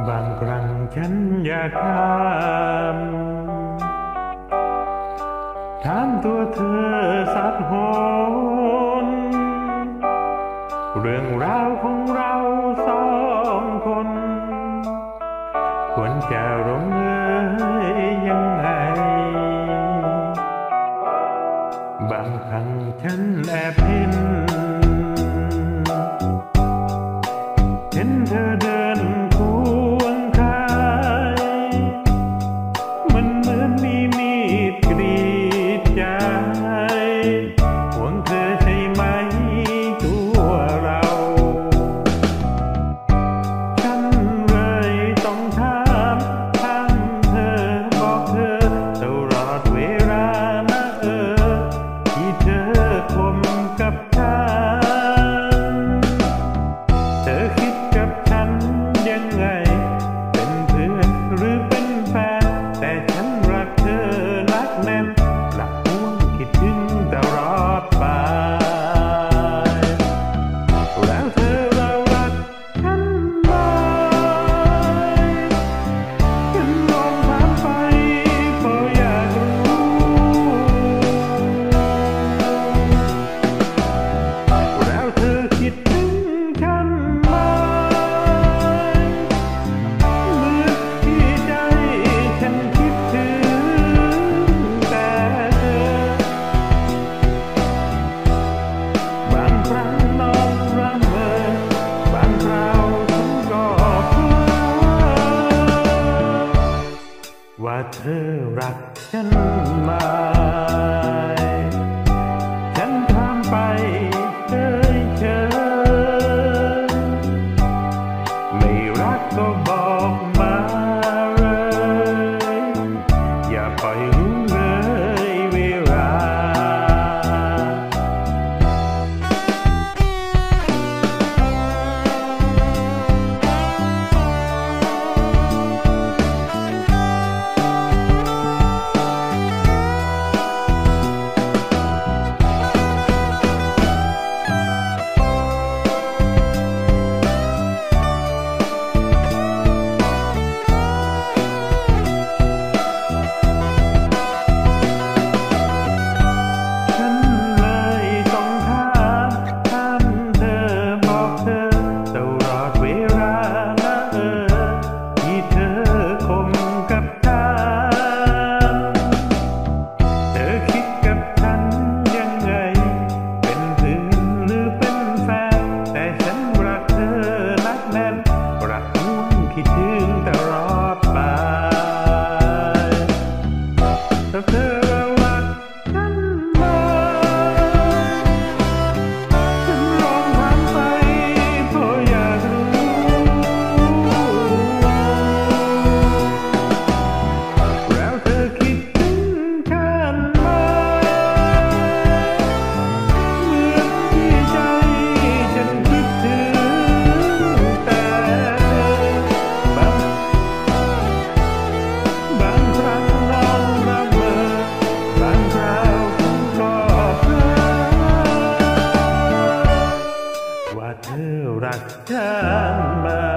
บางครั้งฉันอยากถามตัวเธอสักหนเรื่องราวของเราสองคนควรจะลงเอยยังไงบางครั้งฉันแอบเห็นเธอเดินควงใครมันเหมือนมีดกรีดใจห่วงเธอใช่ไหมตัวเราฉันเลยต้องถามเธอบอกเธอตลอดเวลานะที่เธอคบกับฉันเธอคิดกับฉันยังไงเป็นเพื่อนหรือเป็นแฟนแต่ฉันรักเธอรักแน่นรักห่วงคิดถึงตลอดไปแล้วเธอเรารักฉันไหมฉันลองถามไปเพราะอยากรู้แล้วเธอคิดถึงฉันไหมว่าเธอรักฉันไหมฉันถามไปเฉยไม่รักก็บอกมาเลยอย่าปล่อยรู้เลยเวลาคิดถึงตลอดไปถ้าเธอรักฉันไหมฉันลองถามไปเพราะอยากรู้แล้วเธอคิดถึงฉันไหมเหมือนที่ใจฉันคิดถึงว่าเธอรักฉันไหม